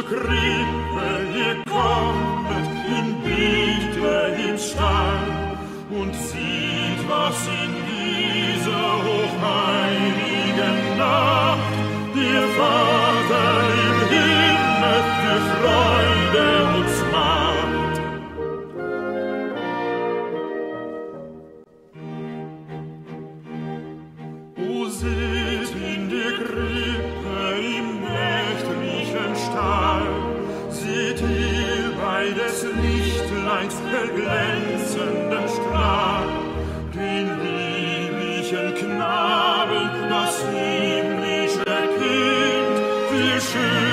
Krippe, ihr kommet in Bitte im Stall und sieht, was in dieser hochheiligen Nacht ihr Vater im Himmel für Freude uns macht. O seht in der Krippe im nächtlichen Stall, seht ihr bei des Lichtleins erglänzenden Strahl, den lieblichen Knaben, das himmlische Kind, wie schön